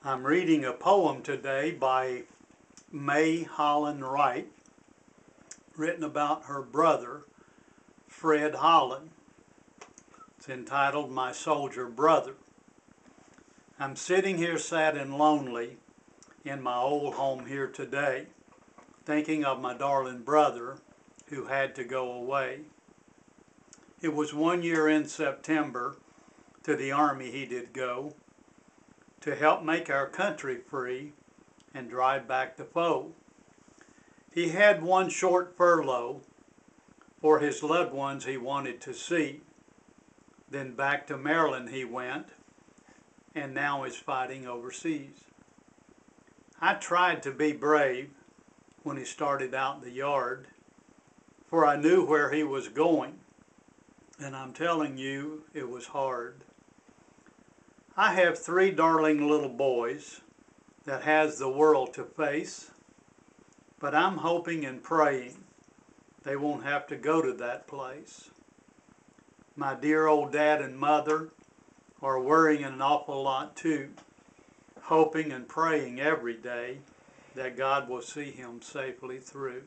I'm reading a poem today by May Holland Wright, written about her brother, Fred Holland. It's entitled My Soldier Brother. I'm sitting here sad and lonely in my old home here today, thinking of my darling brother who had to go away. It was 1 year in September, to the army he did go, to help make our country free and drive back the foe. He had one short furlough for his loved ones he wanted to see. Then back to Maryland he went, and now is fighting overseas. I tried to be brave when he started out in the yard, for I knew where he was going, and I'm telling you, it was hard. I have 3 darling little boys that has the world to face, but I'm hoping and praying they won't have to go to that place. My dear old dad and mother are worrying an awful lot too, hoping and praying every day that God will see him safely through.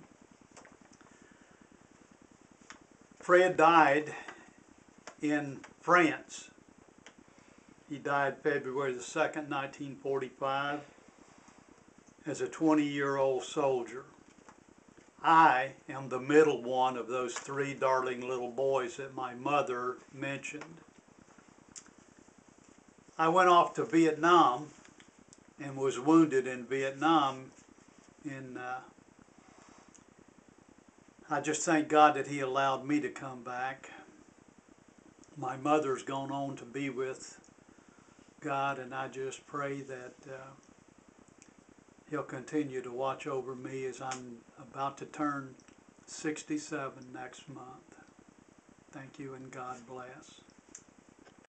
Fred died in France. He died February the 2nd, 1945, as a 20-year-old soldier. I am the middle one of those 3 darling little boys that my mother mentioned. I went off to Vietnam and was wounded in Vietnam, and I just thank God that he allowed me to come back. My mother's gone on to be with God, and I just pray that he'll continue to watch over me as I'm about to turn 67 next month. Thank you, and God bless.